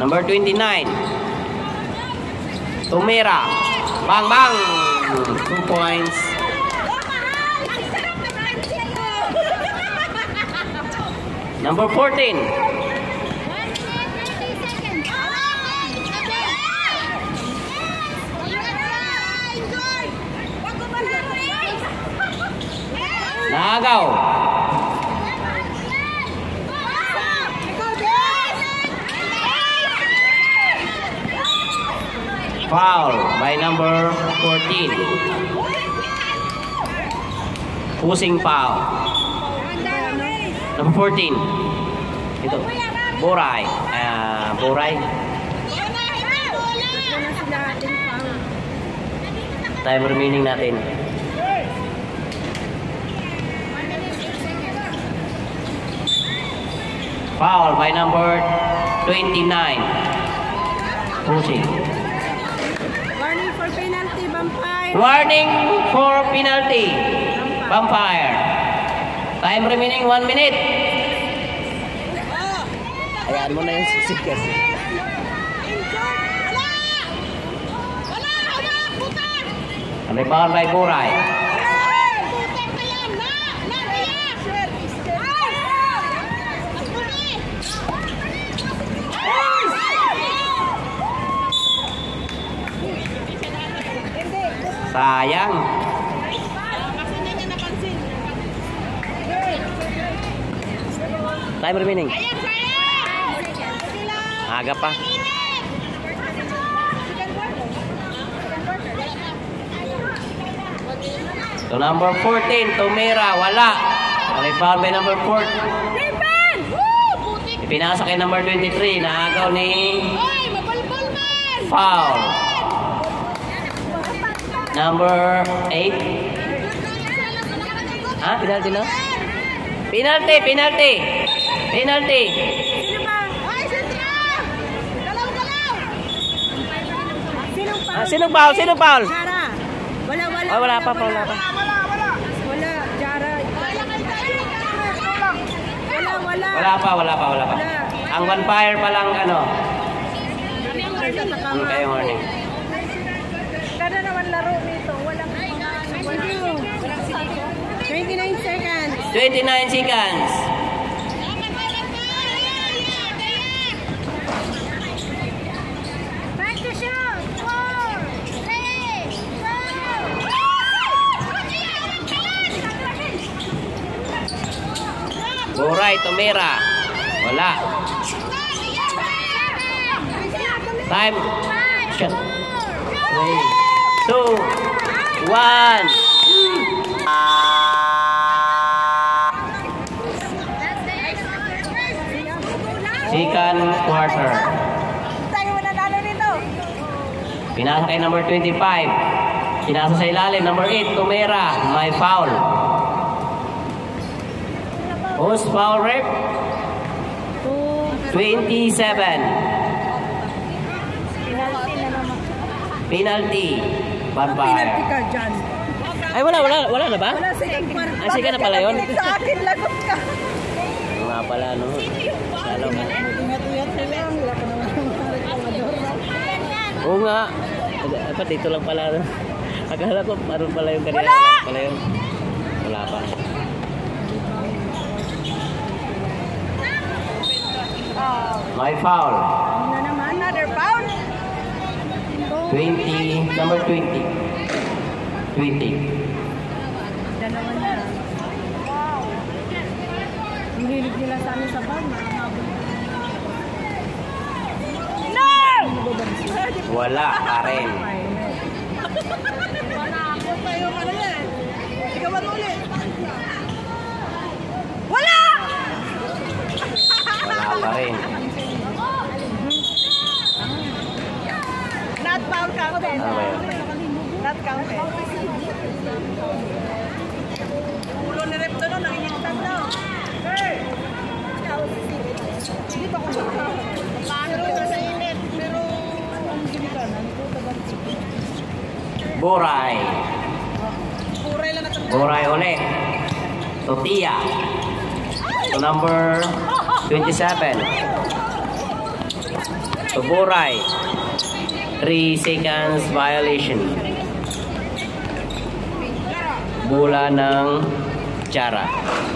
Number 29. Tumira. Bang, bang. 2 points. Number 14. Nagaw. Foul by number 14. Pusing foul. Number 14. Ito. Boray. Boray. Time remaining natin. Foul by number 29. Pushing. Warning for penalty, Vampire. Warning for penalty. Vampire. Time remaining 1 minute. Ayan mo na yung sisikas. Rebound by Boray. Sayang. Time remaining. Aga pa. So number 14, Tumira, wala. Rebound by number 4. Ipinasa kay number 23, naagaw ni foul. Number 8. Ah, penalty na? Penalty, penalty. Penalty. Sino foul? Sino foul? Wala, wala. Oh, wala pa, wala pa. Wala, Jara. Wala. Wala pa. Ang Vampire pa lang ano. Kayo warning. Kada naman laro nito, walang 29 seconds. 29 seconds. Back to shoot. 4, 3, 2. Boray, Tumira. Wala. Time. Shot. 3, 2, 1. Second quarter. Tayo mo nanalo nito. Pinasa kay number 25. Pinasa sa ilalim. Number 8, Tumira. May foul. Who's foul rep? 27. Penalty. Vampire. Penalty ka dyan. Ay, wala na ba? Wala, second quarter. Ay, sige na pala yun. Sa akin, lagot ka. Nga pala, no? Alam mo. Tuyat sila. Wala ka naman ang reklamador. Oo nga. Dapat dito lang pala. Akala ko, meron pala yung kanina. Wala! Pala yun. Wala pa. May foul. Ano naman? Another foul? 20. Number 20. 20. Dalawa na. Wow. Ang hilig nila sa amin sa bag. No! Wala pa rin. Wala! Wala pa rin. Not foul counted. Ano ba yun? Not counted. Ulo ni Repto no, nangingitan daw. Hey! Hindi pa ko siya. Pero sa init. Pero ang ginikanan ko, Boray. Buray lang natin. Boray ulit. Totia. So number 27. Tuburay. 3 seconds violation. Bola ng Jara.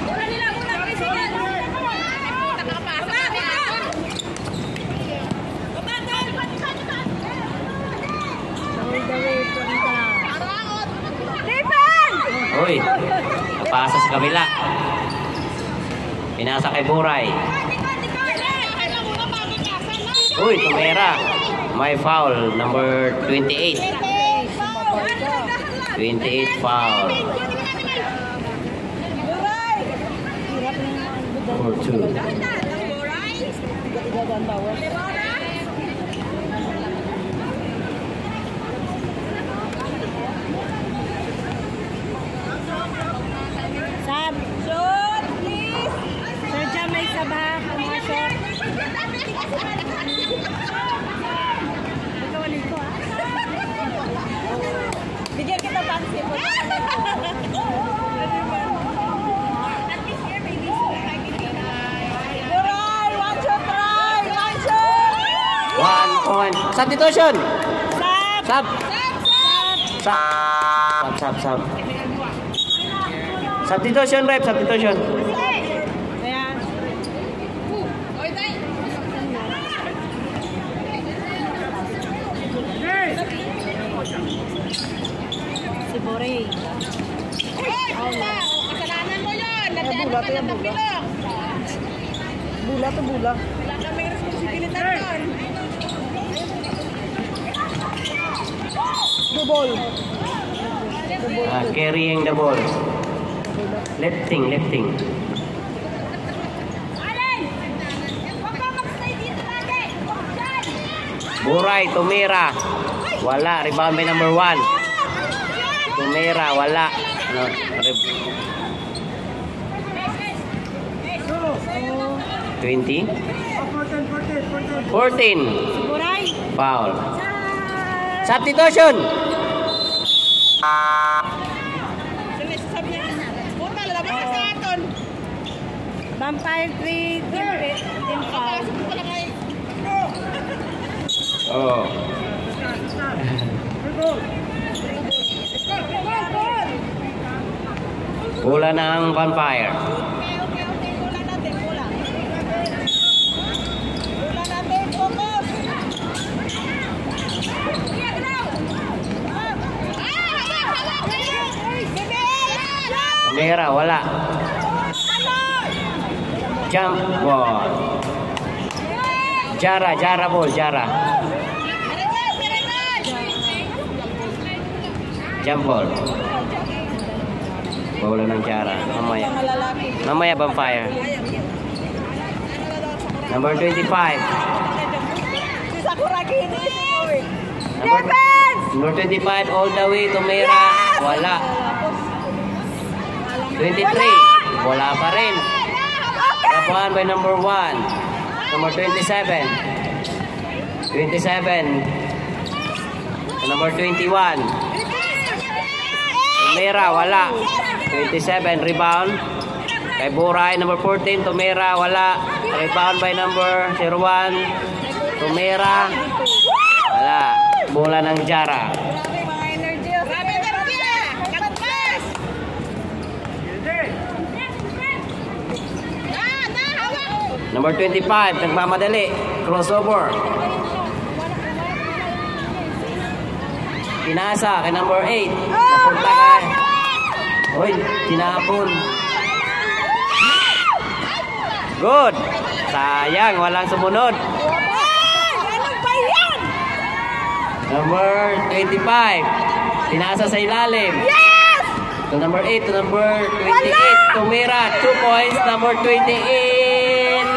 Uy, napasa sa kabila. Pinasa kay Buray. Uy, tumera. May foul, number 28. 28 foul. 4-2. Sab. Shot, please. Sir Jam, may saba. Mga shot. Magkawalin ko, ha? Bigyan kita pansin po. Buray, one shot, try. One shot. 1 point. Substitution. Sab. Sub. Substitution, rep. Substitution. Ayan. Si Buray. Kasalanan mo yun. Bula to yan, bula. Bula to bula. Wala kami responsibilidad yun. Double. Carrying the ball. Lifting. Alin! Huwag ka mag-stay dito natin! Buray, tumira. Wala. Rebound by number 1. Tumira, wala. No, 20. 14. Buray. Foul. Substitution. Sabi niya, puta, lalabas ka sa aton. Vampire 3, team foul. Pasok ko lang ay. Oh. Bola ng Vampire. Okay. Bola natin, bola. Bola natin, focus. Tumira, wala. Jump ball. Jara ball, Jara. Jump ball. Bola ng Jara. Mamaya Vampire. Number 25. Si Sakura Kini. Number 25 all the way, Tumira. Wala. 23. Wala pa rin. Lapuan by number 1. Number 27. 27. Number 21. Tumira, wala. 27, rebound. Kay Buray, number 14. Tumira, wala. Rebound by number 01. Tumira. Wala. Bola ng Jara. Grabe mga energy. Grabe energy. Katpas. Hawak. Number 25, nagmamadali. Crossover. Pinasa kay number 8. Napunta kay... Uy, tinapon. Good. Sayang, walang sumunod. Anong ba yan? Number 25. Pinasa sa ilalim. Yes! To number 8 to number 28. Tumira, 2 points. Number 28.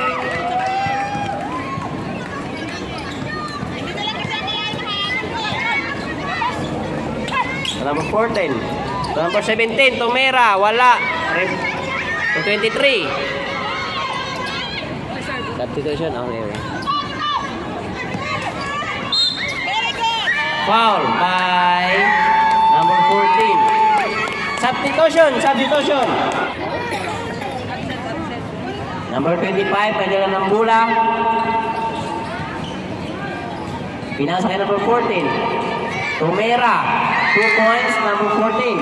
Number 14. To number 17. Tumira, wala. To 23. Substitution. Okay. Very good. Foul by number 14. Substitution. Number 25, padala ng bola. Pinasa kay number 14. Tumera. 2 points, number 14.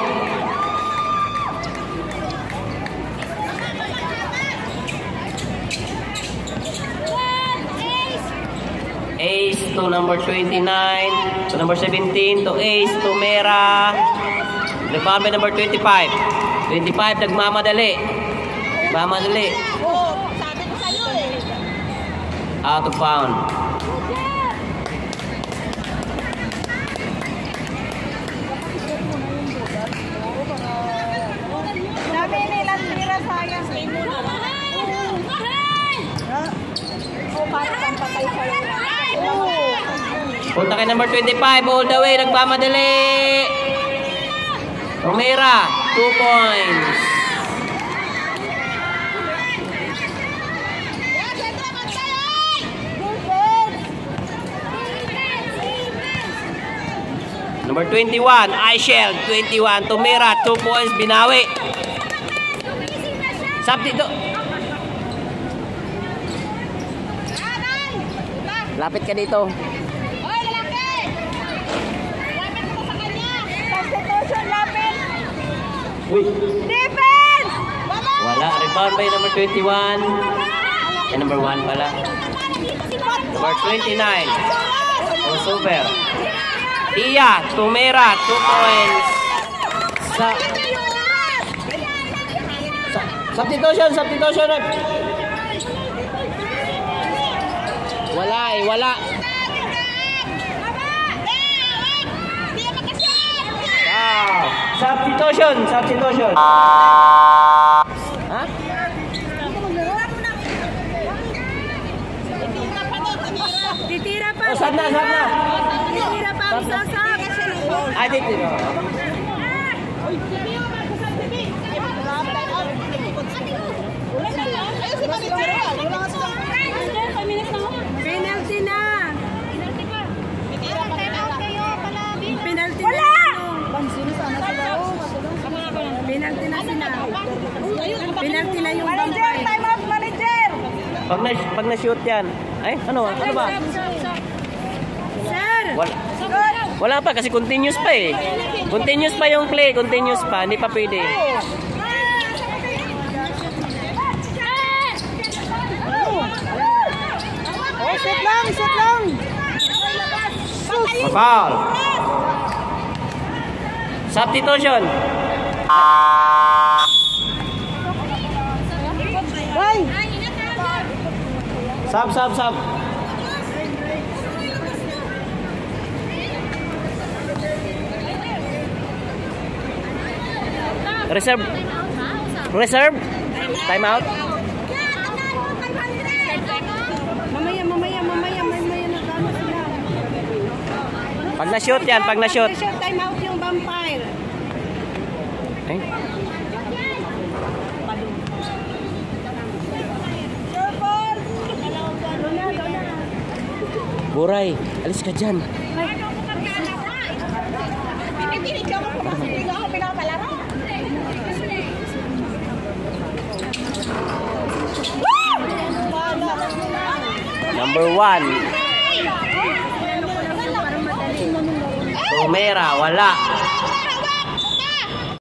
Ace to number 29. To number 17. To Ace. Tumera. Rebound by number 25. 25, nagmamadali. Nagmamadali. Oo, sabi ko sa'yo eh. Out of bound. Sabi nilang tira sayang. Stay muna. Oo, para kang patay sa'yo. Oo. Punta kay number 25, all the way, nagmamadali. Romera, 2 points. Number 21, Aishel, 21. Tumira, 2 points, binawi. Sabti do. Lapit ka dito. Hoy, lalaki! Lapit mo sa kanya! Substitution, lapit! Uy, Defense! Baba! wala. Rebound by number 21. Ay, number 1 pala. Number 29. Oh, super. Iya, Tumera, 2 points. Substitution. Wala eh, wala. Wow. Substitution. Ha? Titira pa. Oh, sab na. Titira pa ang sasab. Ay, dito. Penalty na. Penalty Wala! Penalty na sila. Penalty na yung Manager, bampay. time out, manager! Pag na-shoot yan. Ay, ano ba? Sir! Wala pa kasi continuous pa eh. Continuous pa yung play, continuous pa. Hindi pa pwede. Oh, shoot lang! Foul. Substitution. Hoy! Sub. Reserve. Time out. Mamaya nagano sila. Pag na-shoot yan, pag na-shoot. Time out yung vampire. Ay. Buray, alis ka dyan. Number 1. Tumera, wala.